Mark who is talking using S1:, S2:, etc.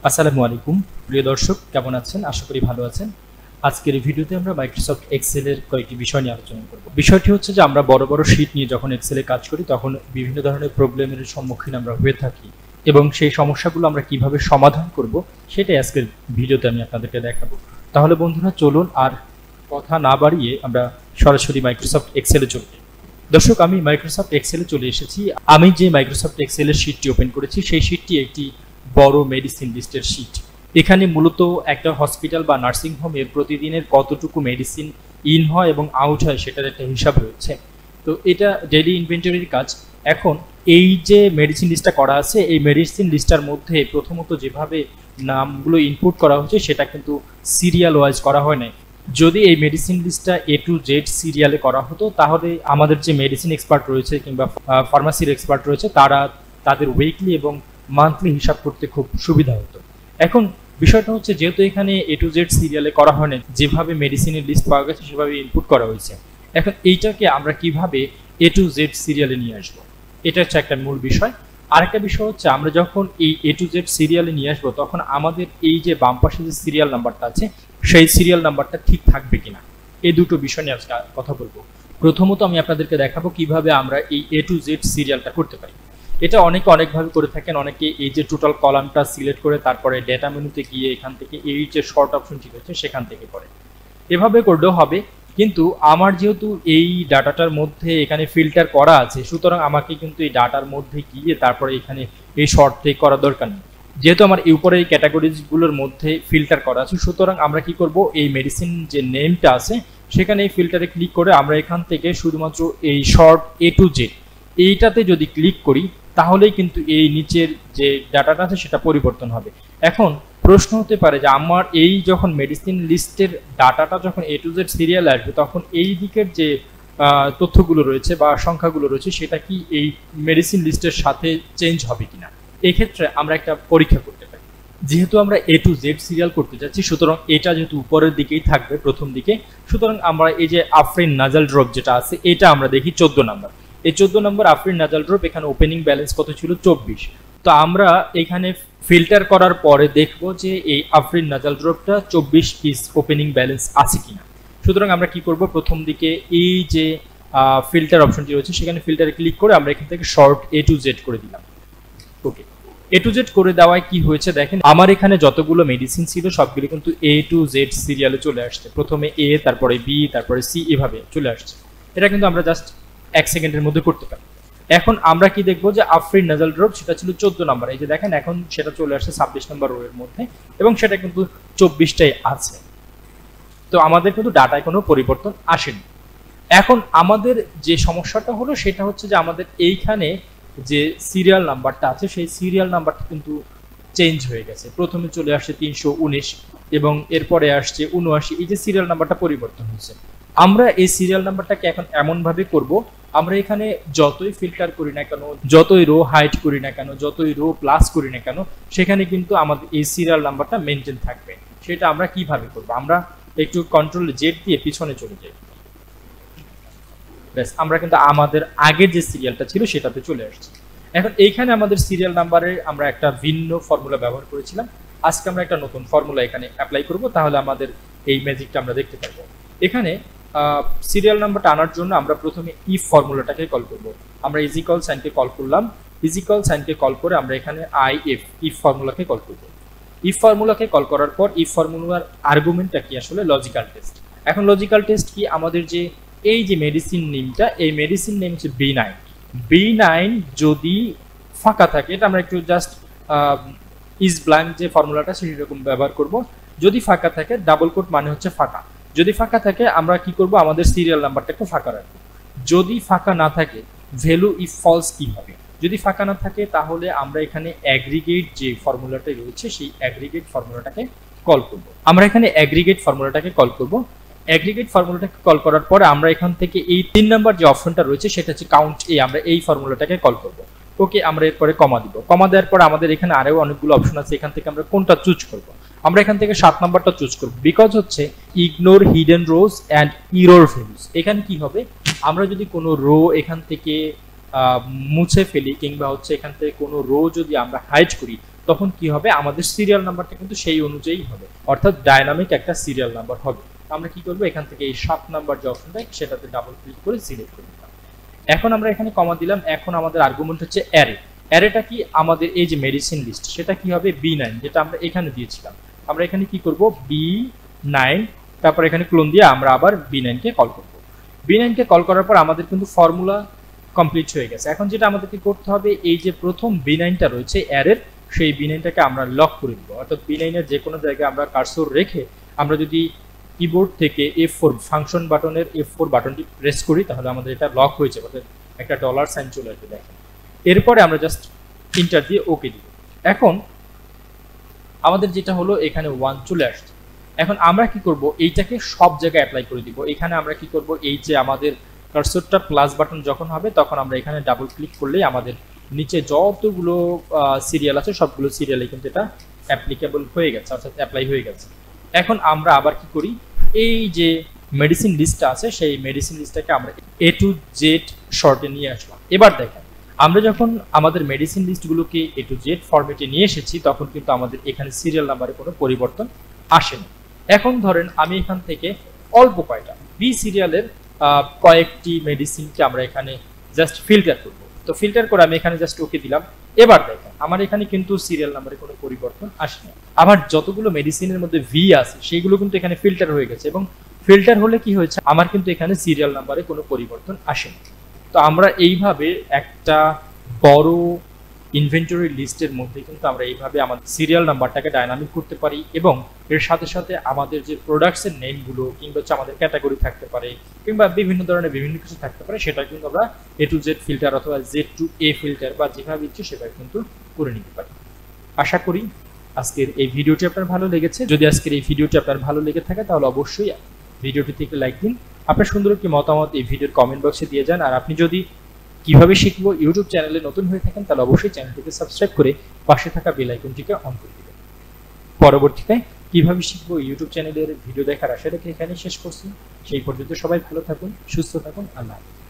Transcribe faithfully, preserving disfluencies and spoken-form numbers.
S1: আসসালামু আলাইকুম প্রিয় দর্শক, কেমন আছেন? আশা করি ভালো আছেন। আজকের এই ভিডিওতে আমরা মাইক্রোসফট এক্সেলের কয়েকটি বিষয় নিয়ে আলোচনা করব। বিষয়টি হচ্ছে যে আমরা বড় বড় শীট নিয়ে যখন এক্সেলে কাজ করি তখন বিভিন্ন ধরনের প্রবলেমের সম্মুখীন আমরা হয়ে থাকি এবং সেই সমস্যাগুলো আমরা কিভাবে সমাধান করব সেটাই আজকের ভিডিওতে আমি আপনাদেরকে দেখাবো। তাহলে বন্ধুরা চলুন আর কথা না বাড়িয়ে আমরা সরাসরি মাইক্রোসফট এক্সেলে চলে যাই। দর্শক, আমি মাইক্রোসফট এক্সেলে চলে এসেছি। আমি যে মাইক্রোসফট এক্সেলের শীটটি ওপেন করেছি সেই শীটটি একটি বড় মেডিসিন লিস্টের শীট। এখানে মূলত একটা হসপিটাল বা নার্সিং হোমের প্রতিদিনের কতটুকু মেডিসিন ইন হয় এবং আউট হয় সেটার একটা হিসাব রয়েছে। তো এটা ডেইলি ইনভেন্টরির কাজ। এখন এই যে মেডিসিন লিস্টটা করা আছে এই মেডিসিন লিস্টটার মধ্যে প্রথমত যেভাবে নামগুলো ইনপুট করা হচ্ছে সেটা কিন্তু সিরিয়াল ওয়াইজ করা হয় নাই। যদি এই মেডিসিন লিস্টটা এ টু জেড সিরিয়ালে করা হতো তাহলে আমাদের যে মেডিসিন এক্সপার্ট রয়েছে কিংবা ফার্মাসির এক্সপার্ট রয়েছে তারা তাদের উইকলি এবং মান্থলি হিসাব করতে খুব সুবিধা হতো। এখন বিষয়টা হচ্ছে যেহেতু এখানে এ টু জেড সিরিয়ালে করা হয় না, যেভাবে মেডিসিনের লিস্ট পাওয়া গেছে সেভাবে ইনপুট করা হয়েছে। এখন এইটাকে আমরা কিভাবে এ টু জেড সিরিয়ালে নিয়ে আসবো, এটা হচ্ছে একটা মূল বিষয়। আরেকটা বিষয় হচ্ছে আমরা যখন এই এ টু জেড সিরিয়ালে নিয়ে আসবো তখন আমাদের এই যে বাম পাশে যে সিরিয়াল নাম্বারটা আছে সেই সিরিয়াল নাম্বারটা ঠিক থাকবে কিনা, এই দুটো বিষয় নিয়ে আজকে কথা বলবো। প্রথমত আমি আপনাদেরকে দেখাবো কিভাবে আমরা এই এ টু জেড সিরিয়ালটা করতে পারি। এটা অনেকে অনেকভাবে করে থাকেন। অনেকে এই যে টোটাল কলামটা সিলেক্ট করে তারপরে ডেটা মেনুতে গিয়ে এখান থেকে এই যে শর্ট অপশনটি রয়েছে সেখান থেকে করে, এভাবে করলেও হবে। কিন্তু আমার যেহেতু এই ডাটাটার মধ্যে এখানে ফিল্টার করা আছে সুতরাং আমাকে কিন্তু এই ডাটার মধ্যে গিয়ে তারপরে এখানে এই শর্ট থেকে করা দরকার নেই। যেহেতু আমার উপরে এই ক্যাটাগরিজগুলোর মধ্যে ফিল্টার করা আছে সুতরাং আমরা কি করব, এই মেডিসিন যে নেমটা আছে সেখানে এই ফিল্টারে ক্লিক করে আমরা এখান থেকে শুধুমাত্র এই শর্ট এ টু জেড এইটাতে যদি ক্লিক করি তাহলেই কিন্তু এই নিচের যে ডাটাটা আছে সেটা পরিবর্তন হবে। এখন প্রশ্ন হতে পারে যে আমার এই যখন মেডিসিন লিস্টের ডাটাটা যখন এ টু জেড সিরিয়াল আসবে তখন এই দিকের যে তথ্যগুলো রয়েছে বা সংখ্যাগুলো রয়েছে সেটা কি এই মেডিসিন লিস্টের সাথে চেঞ্জ হবে কিনা। এক্ষেত্রে আমরা একটা পরীক্ষা করতে পারি। যেহেতু আমরা এ টু জেড সিরিয়াল করতে যাচ্ছি সুতরাং এটা যেহেতু উপরের দিকেই থাকবে প্রথম দিকে, সুতরাং আমরা এই যে আফরিন নাজাল ড্রপ যেটা আছে এটা আমরা দেখি চোদ্দ নাম্বার। এই চোদ্দ নম্বর আফরিন নাজাল ড্রপ, এখানে ওপেনিং ব্যালেন্স কত ছিল? চব্বিশ। তো আমরা এখানে ফিল্টার করার পরে দেখবো যে এই আফরিন নাজাল ড্রপটা চব্বিশ পিস ওপেনিং ব্যালেন্স আছে কিনা। সুতরাং আমরা কি করব, প্রথম দিকে এই যে ফিল্টার অপশনটি রয়েছে সেখানে ফিল্টারে ক্লিক করে আমরা এখান থেকে শর্ট এ টু জেড করে দিলাম। ওকে, এ টু জেড করে দেওয়ায় কি হয়েছে দেখেন, আমার এখানে যতগুলো মেডিসিন ছিল সবগুলো কিন্তু এ টু জেড সিরিয়ালে চলে আসছে। প্রথমে এ, তারপরে বি, তারপরে সি, এভাবে চলে আসছে। এটা কিন্তু আমরা জাস্ট এক সেকেন্ডের মধ্যে করতে পারি। এখন আমরা কি দেখবো যে আফরিন নাজাল ড্রপ সেটা ছিল চোদ্দ নম্বর, এই যে দেখেন এখন সেটা চলে আসছে ছাব্বিশ নম্বর রো এর মধ্যে এবং সেটা কিন্তু চব্বিশটাই আছে। তো আমাদের কিন্তু ডাটায় কোনো পরিবর্তন আসেনি। এখন আমাদের যে সমস্যাটা হলো সেটা হচ্ছে যে আমাদের এইখানে যে সিরিয়াল নাম্বারটা আছে সেই সিরিয়াল নাম্বারটা কিন্তু চেঞ্জ হয়ে গেছে। প্রথমে চলে আসছে তিনশো উনিশ এবং এরপরে আসছে উনআশি, এই যে সিরিয়াল নাম্বারটা পরিবর্তন হয়েছে। আমরা এই সিরিয়াল নাম্বারটাকে এখন এমনভাবে করব, আমরা এখানে যতই ফিল্টার করি না কেন, যতই রো হাইড করি না কেন, যতই রো প্লাস করি না কেন, সেখানে কিন্তু আমাদের এই সিরিয়াল নাম্বারটা মেনটেন থাকবে। সেটা আমরা কিভাবে করব, আমরা একটু কন্ট্রোল জেড দিয়ে পিছনে চলে যাই। ব্যাস, আমরা কিন্তু আমাদের আগের যে সিরিয়ালটা ছিল সেটাতে চলে আসছি। এখন এইখানে আমাদের সিরিয়াল নাম্বারে আমরা একটা ভিন্ন ফর্মুলা ব্যবহার করেছিলাম। আজকে আমরা একটা নতুন ফর্মুলা এখানে অ্যাপ্লাই করব, তাহলে আমাদের এই ম্যাজিকটা আমরা দেখতে পারবো। এখানে সিরিয়াল নাম্বারটা আনার জন্য আমরা প্রথমে ইফ ফর্মুলাটাকে কল করব। আমরা ইজিকল সাইনকে কল করলাম, ইজিকল সাইনকে কল করে আমরা এখানে আই এফ ইফ ফর্মুলাকে কল করব। ইফ ফর্মুলাকে কল করার পর ইফ ফর্মুলার আর্গুমেন্টটা কি আসলে লজিক্যাল টেস্ট। এখন লজিক্যাল টেস্ট কি, আমাদের যে এই যে মেডিসিন নেমটা, এই মেডিসিন নেম হচ্ছে বি নাইন। বি নাইন যদি ফাঁকা থাকে, এটা আমরা একটু জাস্ট ইজ ব্ল্যাঙ্ক যে ফর্মুলাটা সেই রকম ব্যবহার করব। যদি ফাঁকা থাকে, ডাবল কোট মানে হচ্ছে ফাঁকা, যদি ফাঁকা থাকে আমরা কি করব, আমাদের সিরিয়াল নাম্বারটাকে ফাঁকা রাখবো। যদি ফাঁকা না থাকে, ভ্যালু ইফ ফলস কি হবে, যদি ফাঁকা না থাকে তাহলে আমরা এখানে অ্যাগ্রিগেট যে ফর্মুলাটা রয়েছে সেই অ্যাগ্রিগেট ফর্মুলাটাকে কল করব। আমরা এখানে অ্যাগ্রিগেট ফর্মুলাটাকে কল করব। অ্যাগ্রিগেট ফর্মুলাটাকে কল করার পরে আমরা এখান থেকে এই তিন নাম্বার যে অপশনটা রয়েছে সেটা হচ্ছে কাউন্ট এ, আমরা এই ফর্মুলাটাকে কল করব। ওকে, আমরা এরপরে কমা দিব। কমা দেওয়ার পর আমাদের এখানে আরও অনেকগুলো অপশন আছে, এখান থেকে আমরা কোনটা চুজ করব। আমরা এখান থেকে সাত নাম্বারটা চুজ করব, বিকজ হচ্ছে ignore hidden rows and error values. এখানে কি হবে, আমরা যদি কোনো রো এখান থেকে মুছে ফেলি কিংবা হচ্ছে এখান থেকে কোনো রো যদি আমরা হাইড করি তখন কি হবে, আমাদের সিরিয়াল নাম্বারটা কিন্তু সেই অনুযায়ী হবে, অর্থাৎ ডাইনামিক একটা সিরিয়াল নাম্বার হবে। আমরা কি করব, এখান থেকে এই সাত নাম্বার যে অপশনটা সেটাতে ডাবল ক্লিক করে সিলেক্ট করে দিলাম। এখন আমরা এখানে কমা দিলাম। এখন আমাদের আর্গুমেন্ট হচ্ছে অ্যারে। অ্যারেটা কি, আমাদের এই যে মেডিসিন লিস্ট সেটা কি হবে বি নাইন, যেটা আমরা এখানে দিয়েছিলাম। আমরা এখানে কি করব, বি নাইন, তারপর এখানে ক্লোন দিয়ে আমরা আবার বি নাইন কে কল করব। বি নাইন কে কল করার পর আমাদের কিন্তু ফর্মুলা কমপ্লিট হয়ে গেছে। এখন যেটা আমাদেরকে করতে হবে, এই যে প্রথম বি নাইনটা রয়েছে অ্যারের, সেই বি নাইনটাকে আমরা লক করে দিব। অর্থাৎ বি নাইনের যে কোনো জায়গায় আমরা কার্সর রেখে আমরা যদি কিবোর্ড থেকে এফ ফোর ফাংশন বাটনের এফ ফোর বাটনটি প্রেস করি তাহলে আমাদের এটা লক হয়ে যাবে, অর্থাৎ একটা ডলার সাইন চলে আসবে। দেখেন, এরপরে আমরা জাস্ট ইন্টার দিয়ে ওকে দিব। এখন আমাদের যেটা হলো এখানে ওয়ান চলে আসছে। এখন আমরা কি করব, এইটাকে সব জায়গায় অ্যাপ্লাই করে দিব। এখানে আমরা কি করব, এই যে আমাদের কার্সরটা প্লাস বাটন যখন হবে তখন আমরা এখানে ডাবল ক্লিক করলেই আমাদের নিচে যতগুলো সিরিয়াল আছে সবগুলো সিরিয়ালে কিন্তু এটা অ্যাপ্লিকেবল হয়ে গেছে, অর্থাৎ অ্যাপ্লাই হয়ে গেছে। এখন আমরা আবার কি করি, এই যে মেডিসিন লিস্টটা আছে সেই মেডিসিন লিস্টটাকে আমরা এ টু জেড শর্টে নিয়ে আসলাম। এবার দেখেন, আমরা যখন আমাদের মেডিসিন লিস্টগুলোকে এ টু জেড ফরম্যাটে নিয়ে এসেছি তখন কিন্তু আমাদের এখানে সিরিয়াল নাম্বারে কোনো পরিবর্তন আসেনি। এখন ধরেন আমি এখান থেকে অল্প কয়টা বি সিরিয়ালের কয়েকটি মেডিসিনকে আমরা এখানে জাস্ট ফিল্টার করব। তো ফিল্টার করে আমি এখানে জাস্ট ওকে দিলাম। এবার দেখেন আমার এখানে কিন্তু সিরিয়াল নাম্বারে কোনো পরিবর্তন আসেনি। আমার যতগুলো মেডিসিনের মধ্যে ভি আছে সেইগুলো কিন্তু এখানে ফিল্টার হয়ে গেছে, এবং ফিল্টার হলে কি হয়েছে, আমার কিন্তু এখানে সিরিয়াল নাম্বারে কোনো পরিবর্তন আসেনি। তো আমরা এইভাবে একটা বড় ইনভেন্টরি লিস্টের মধ্যে কিন্তু আমরা এইভাবে আমাদের সিরিয়াল নাম্বারটাকে ডাইনামিক করতে পারি, এবং এর সাথে সাথে আমাদের যে প্রোডাক্টসের নেমগুলো কিংবা হচ্ছে আমাদের ক্যাটাগরি থাকতে পারে কিংবা বিভিন্ন ধরনের বিভিন্ন কিছু থাকতে পারে, সেটা কিন্তু আমরা এ টু জেড ফিল্টার অথবা জেড টু এ ফিল্টার বা যেভাবে ইচ্ছে সেভাবে কিন্তু করে নিতে পারি। আশা করি আজকের এই ভিডিওটি আপনার ভালো লেগেছে। যদি আজকের এই ভিডিওটি আপনার ভালো লেগে থাকে তাহলে অবশ্যই ভিডিওটি থেকে লাইক দিন। আপনার সুন্দর একটি মতামত এই ভিডিওর কমেন্ট বক্সে দিয়ে যান। আর আপনি যদি কিভাবে শিখবো ইউটিউব চ্যানেলে নতুন হয়ে থাকেন তাহলে অবশ্যই চ্যানেলটিকে সাবস্ক্রাইব করে পাশে থাকা বেল আইকনটিকে অন করে দিবেন। পরবর্তীতে কিভাবে শিখবো ইউটিউব চ্যানেলের ভিডিও দেখার আশা রেখে এখানে শেষ করছি। সেই পর্যন্ত সবাই ভালো থাকুন, সুস্থ থাকুন, আল্লাহ হাফেজ।